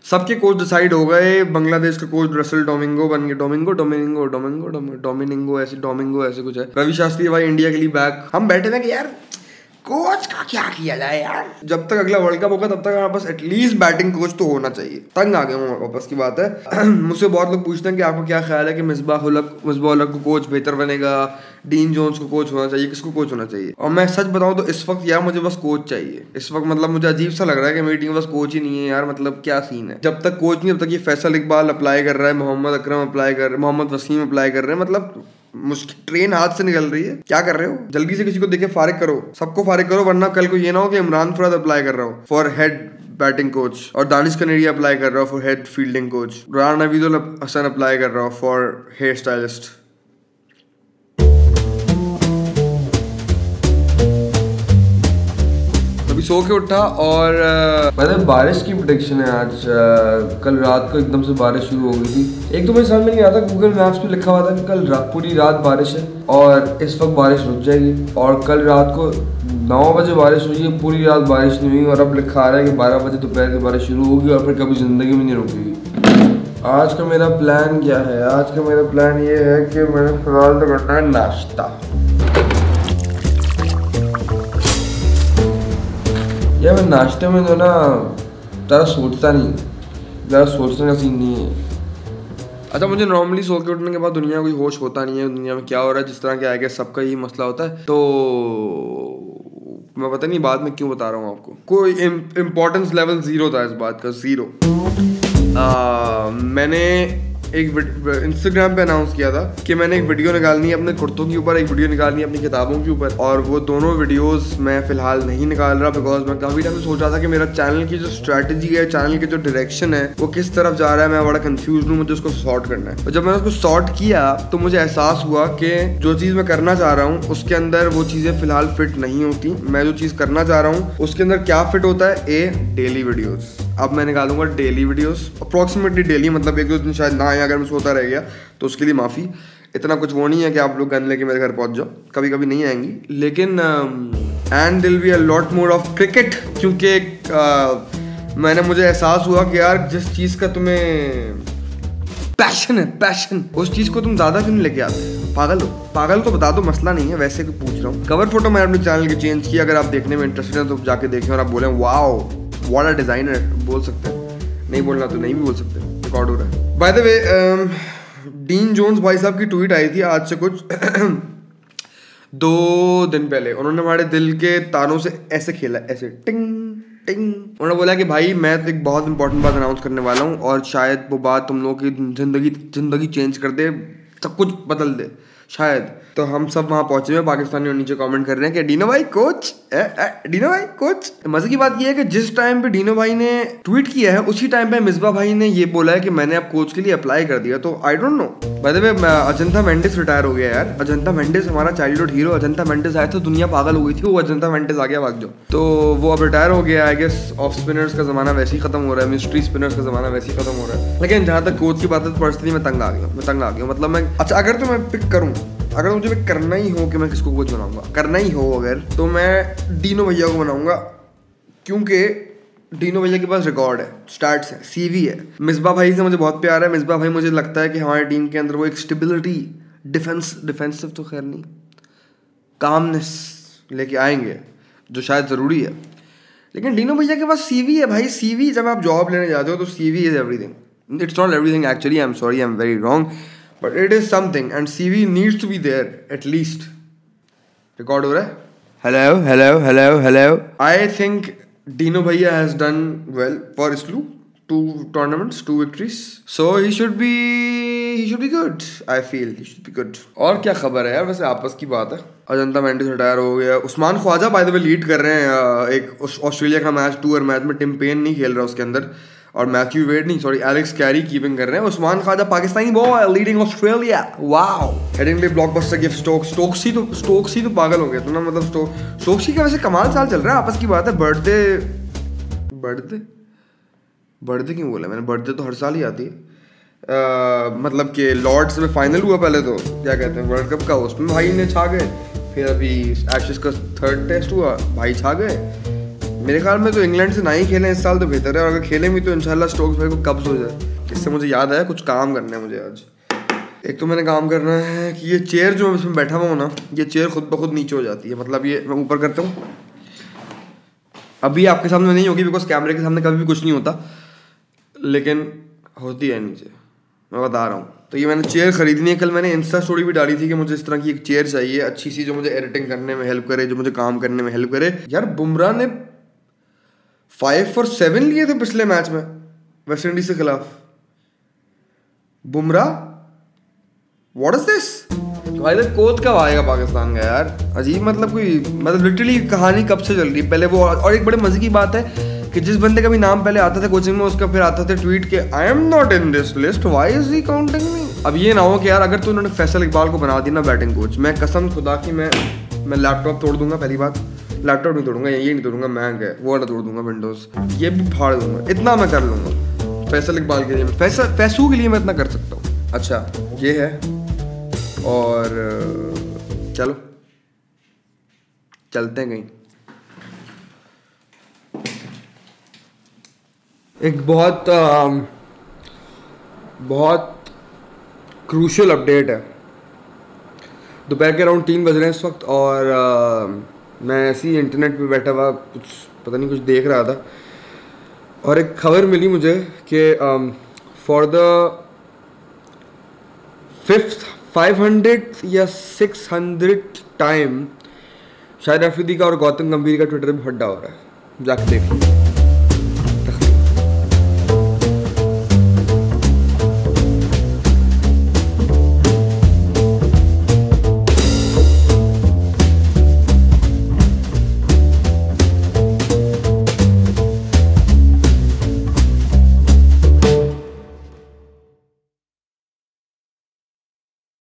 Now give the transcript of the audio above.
सबके coach decide हो गए। बांग्लादेश का कोच रसल डोमिंगो बन गया, डोमिनिंगो ऐसे कुछ है। रवि शास्त्री भाई इंडिया के लिए बैक। हम बैठे थे कि यार कोच का क्या किया जाए यार, जब तक अगला वर्ल्ड कप होगा तब तक हमारे पास एटलीस्ट बैटिंग कोच तो होना चाहिए। तंग आ गया हूँ वापस की बात है। मुझसे बहुत लोग पूछते हैं कि आपको क्या ख्याल है कि मिसबाह उल हक को कोच बेहतर बनेगा, डीन जोन्स को कोच होना चाहिए, किसको कोच होना चाहिए? और मैं सच बताऊं तो इस वक्त यार मुझे बस कोच चाहिए इस वक्त। मतलब मुझे अजीब सा लग रहा है कि मेरी टीम में बस कोच ही नहीं है यार। मतलब क्या सीन है, जब तक कोच नहीं तब तक ये फैसल इकबाल अप्लाई कर रहा है, मोहम्मद अकरम अप्लाई कर रहे हैं, मोहम्मद वसीम अप्लाई कर रहे हैं। मतलब मुश्किल, ट्रेन हाथ से निकल रही है। क्या कर रहे हो? जल्दी से किसी को देके फारिग करो, सबको फारिग करो, वरना कल को ये ना हो कि इमरान फराद अप्लाई कर रहा हो फॉर हेड बैटिंग कोच, और दानिश कनेरिया अप्लाई कर रहा हो for head fielding coach, Naveed ul Hasan apply कर रहा हो फॉर हेयर स्टाइलिस्ट। अभी सो के उठा और मतलब बारिश की प्रेडिक्शन है आज। कल रात को एकदम से बारिश शुरू हो गई थी। एक तो मुझे समझ में नहीं आता, गूगल मैप्स पे लिखा हुआ था कि कल पूरी रात बारिश है और इस वक्त बारिश रुक जाएगी, और कल रात को 9 बजे बारिश हुई है, पूरी रात बारिश नहीं हुई, और अब लिखा आ रहा है कि 12 बजे दोपहर की बारिश शुरू होगी और फिर कभी ज़िंदगी में नहीं रुकेगी। आज का मेरा प्लान क्या है? आज का मेरा प्लान ये है कि मैंने फिलहाल तो करना है नाश्ता। यार मैं नाश्ते में तो ना ज़्यादा सोचता नहीं, ज़्यादा सोचने का सीन नहीं है। अच्छा, मुझे नॉर्मली सो के उठने के बाद दुनिया कोई होश होता नहीं है, दुनिया में क्या हो रहा है जिस तरह के आएगा सबका यही मसला होता है। तो मैं पता नहीं बाद में क्यों बता रहा हूँ आपको, कोई इम्पोर्टेंस लेवल 0 था इस बात का, 0। मैंने एक इंस्टाग्राम पे अनाउंस किया था कि मैंने एक वीडियो निकालनी है अपने कुर्तों के ऊपर, एक वीडियो निकालनी है अपनी किताबों के ऊपर, और वो दोनों वीडियोस मैं फिलहाल नहीं निकाल रहा बिकॉज मैं काफ़ी टाइम से सोच रहा था कि मेरा चैनल की जो स्ट्रैटेजी है, चैनल की जो डायरेक्शन है वो किस तरफ जा रहा है। मैं बड़ा कंफ्यूज हूँ, मुझे उसको सॉर्ट करना है। और जब मैंने उसको सॉर्ट किया तो मुझे एहसास हुआ कि जो चीज़ मैं करना चाह रहा हूँ उसके अंदर वो चीज़ें फिलहाल फिट नहीं होती। मैं जो चीज़ करना चाह रहा हूँ उसके अंदर क्या फिट होता है? Daily videos. अब मैं निकालूंगा डेली वीडियोस, अप्रॉक्सीमेटली डेली, मतलब 1-2 दिन शायद ना आए अगर मैं सोता रह गया तो उसके लिए माफ़ी। इतना कुछ वो नहीं है कि आप लोग गन लेके मेरे घर पहुंच जाओ, कभी कभी नहीं आएंगी, लेकिन and there'll be a lot more of cricket, क्योंकि मुझे एहसास हुआ कि यार जिस चीज़ का तुम्हें पैशन है, पैशन, उस चीज़ को तुम ज़्यादा क्यों नहीं लेके आते? पागल तो बता दो, मसला नहीं है, वैसे को पूछ रहा हूँ। कवर फोटो मैंने अपने चैनल की चेंज की, अगर आप देखने में इंटरेस्टेड हैं तो जाके देखें और आप बोलें वाओ व्हाट अ डिजाइनर, बोल सकते हैं। नहीं बोलना तो नहीं भी बोल सकते, रिकॉर्ड हो रहा है। By the way, Dean Jones भाई साहब की ट्वीट आई थी आज से कुछ 2 दिन पहले। उन्होंने हमारे दिल के तारों से ऐसे खेला, ऐसे टिंग टिंग। उन्होंने बोला कि भाई मैं तो एक बहुत इंपॉर्टेंट बात अनाउंस करने वाला हूँ और शायद वो बात तुम लोगों की जिंदगी चेंज कर दे, सब कुछ बदल दे शायद। तो हम सब वहाँ पहुंचे हुए पाकिस्तानी और नीचे कमेंट कर रहे हैं कि डीनो भाई कोच, डीनो भाई कोच। मजे की बात ये है कि जिस टाइम पे डीनो भाई ने ट्वीट किया है उसी टाइम पे मिसबा भाई ने ये बोला है कि मैंने अब कोच के लिए अप्लाई कर दिया। तो I don't know. By the way, Ajantha Mendis retire हो गया यार। अजंता मेंडिस हमारा चाइल्डहुड हीरो। अजंता मेंडिस आया तो दुनिया पागल हो गई थी, वो अजंता मेंडिस आ गया, भाग जाओ। तो वो अब रिटायर हो गया। आई गेस ऑफ स्पिनर्स का जमाना वैसे ही खत्म हो रहा है, मिस्ट्री स्पिनर्स का जमाना वैसे ही खत्म हो रहा है। लेकिन जहाँ तक कोच की बात है तो पर्सनली मैं तंग आ गया। मतलब मैं, अच्छा अगर तो मैं पिक करूँ, अगर मुझे करना ही हो कि मैं किसको कोच बनाऊंगा, करना ही हो अगर, तो मैं डीनो भैया को बनाऊंगा, क्योंकि डीनो भैया के पास रिकॉर्ड है, स्टैट्स है, सीवी है। मिसबा भाई से मुझे बहुत प्यार है। मिसबा भाई मुझे लगता है कि हमारी टीम के अंदर वो एक स्टेबिलिटी, डिफेंसिव तो खैर नहीं, कामनेस लेके आएंगे जो शायद ज़रूरी है। लेकिन डीनो भैया के पास सीवी है भाई। सीवी, जब आप जॉब लेने जाते हो तो CV is everything. It's not everything actually, I am sorry, I am very wrong, but it is something and CV needs to be there at least. Record हो रहा है? Hello. I think Dino Bhaiya has done well for Islu. 2 tournaments, 2 victories. So he should be good. I feel he should be good. और क्या खबर है यार? वैसे आपस की बात है, अजंता मेंडिस रिटायर हो गया। Usman Khawaja by the way lead कर रहे हैं एक ऑस्ट्रेलिया का मैच, टूर मैच में टिम पेन नहीं खेल रहा उसके अंदर, और मैथ्यू वेड नहीं, सॉरी, एलेक्स कैरी कीपिंग कर रहे हैं। Usman Khawaja Pakistani boy leading Australia, wow. Heading day blockbuster gift Stokesy तो पागल हो गया तो ना, मतलब स्टोक्सी का वैसे कमाल साल चल रहा है, आपस की बात है। बर्थडे क्यों बोला मैंने? बर्थडे तो हर साल ही आती है। मतलब कि लॉर्ड्स में फाइनल हुआ पहले, तो क्या कहते हैं वर्ल्ड कप का, उसमें भाई ने छा गए। फिर अभी एशेस का 3rd टेस्ट हुआ, भाई छा गए। मेरे ख्याल में तो इंग्लैंड से ना ही खेलें इस साल तो बेहतर है, और अगर खेलें भी तो इंशाल्लाह स्टोक्स भाई को कब्ज हो जाए। इससे मुझे याद आया कुछ काम करना है मुझे आज। एक तो मैंने काम करना है कि ये चेयर जो मैं इसमें बैठा हुआ हूँ ना, ये चेयर खुद ब खुद नीचे हो जाती है। मतलब ये मैं ऊपर करता हूँ, अभी आपके सामने नहीं होगी बिकॉज कैमरे के सामने कभी भी कुछ नहीं होता, लेकिन होती है नीचे, मैं बता रहा हूँ। तो ये मैंने चेयर खरीदनी है। कल मैंने इंस्टा स्टोरी भी डाली थी कि मुझे इस तरह की एक चेयर चाहिए अच्छी सी, जो मुझे एडिटिंग करने में हेल्प करे, जो मुझे काम करने में हेल्प करे। यार बुमराह ने 5 for 7 लिए थे पिछले मैच में वेस्ट इंडीज के खिलाफ। बुमराह, व्हाट इज दिस भाई? कोच कब आएगा पाकिस्तान का यार? अजीब, मतलब कोई, मतलब लिटरली कहानी कब से चल रही है पहले वो। और एक बड़े मजे की बात है कि जिस बंदे का भी नाम पहले आता था कोचिंग में, उसका फिर आता था ट्वीट के I am not in this list, why is he counting me. अब ये ना हो कि यार अगर तो उन्होंने फैसल इकबाल को बना दी ना बैटिंग कोच, मैं कसम खुदा की मैं लैपटॉप तोड़ दूंगा। पहली बात, लैपटॉप नहीं तोड़ूंगा, ये नहीं तोड़ूंगा, मैं है वो वाला तोड़ दूंगा, विंडोज ये भी फाड़ दूंगा। इतना मैं कर लूंगा फैसल इकबाल के लिए, फैसू के लिए मैं इतना कर सकता हूँ। अच्छा ये है, और चलो चलते हैं कहीं। एक बहुत क्रूशियल अपडेट है। दोपहर के अराउंड 3 बज रहे हैं इस वक्त, और मैं ऐसे ही इंटरनेट पे बैठा हुआ कुछ पता नहीं कुछ देख रहा था, और एक खबर मिली मुझे कि फॉर द 500 या 600 टाइम शाहिद अफरीदी का और गौतम गंभीर का ट्विटर पे फड्डा हो रहा है। जाके देख लीजिए।